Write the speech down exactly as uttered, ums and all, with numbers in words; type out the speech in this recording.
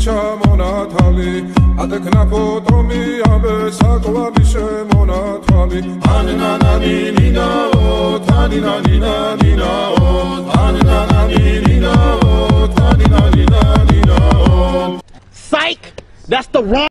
ჩამონათალი ატეკნა ფოტომი აბე საკვარი შემონათალი ანანანინინაო თანინანინანინაო ანანანინინაო თანინანინანინაო Psych! That's the wrong